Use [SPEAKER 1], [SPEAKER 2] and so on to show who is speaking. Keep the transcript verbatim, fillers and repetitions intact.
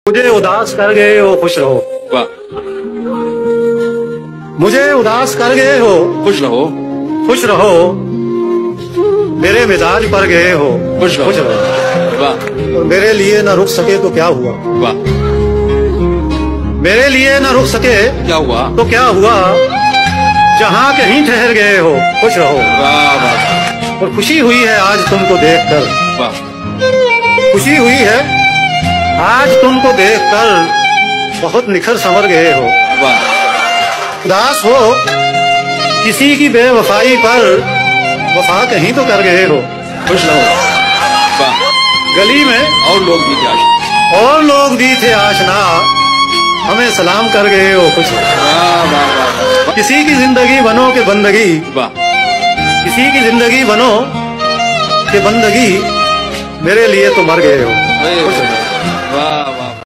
[SPEAKER 1] मुझे उदास कर गए हो, खुश रहो।
[SPEAKER 2] वाह।
[SPEAKER 1] मुझे उदास कर गए हो,
[SPEAKER 2] खुश रहो।
[SPEAKER 1] खुश रहो। मेरे मिजाज पर गए हो,
[SPEAKER 2] खुश रहो।
[SPEAKER 1] खुश रहो।
[SPEAKER 2] वाह।
[SPEAKER 1] और मेरे लिए न रुक सके तो क्या हुआ।
[SPEAKER 2] वाह।
[SPEAKER 1] मेरे लिए न रुक सके
[SPEAKER 2] क्या हुआ
[SPEAKER 1] तो क्या हुआ। जहाँ कहीं ठहर गए हो, खुश रहो।
[SPEAKER 2] वाह वाह।
[SPEAKER 1] और खुशी हुई है आज तुमको देखकर।
[SPEAKER 2] वाह।
[SPEAKER 1] खुशी हुई है आज तुमको देखकर, बहुत निखर संवर गए हो।
[SPEAKER 2] वाह।
[SPEAKER 1] उदास हो किसी की बेवफाई पर, वफा कहीं तो कर गए हो।
[SPEAKER 2] खुश रहो। वाह।
[SPEAKER 1] गली में
[SPEAKER 2] और लोग भी थे आशना।
[SPEAKER 1] और लोग भी थे आशना, हमें सलाम कर गए हो। खुश रहो।
[SPEAKER 2] वाह वाह वाह।
[SPEAKER 1] किसी की जिंदगी बनो के बंदगी,
[SPEAKER 2] वाह।
[SPEAKER 1] किसी की जिंदगी बनो के बंदगी, मेरे लिए तो मर गए हो।
[SPEAKER 2] वाह।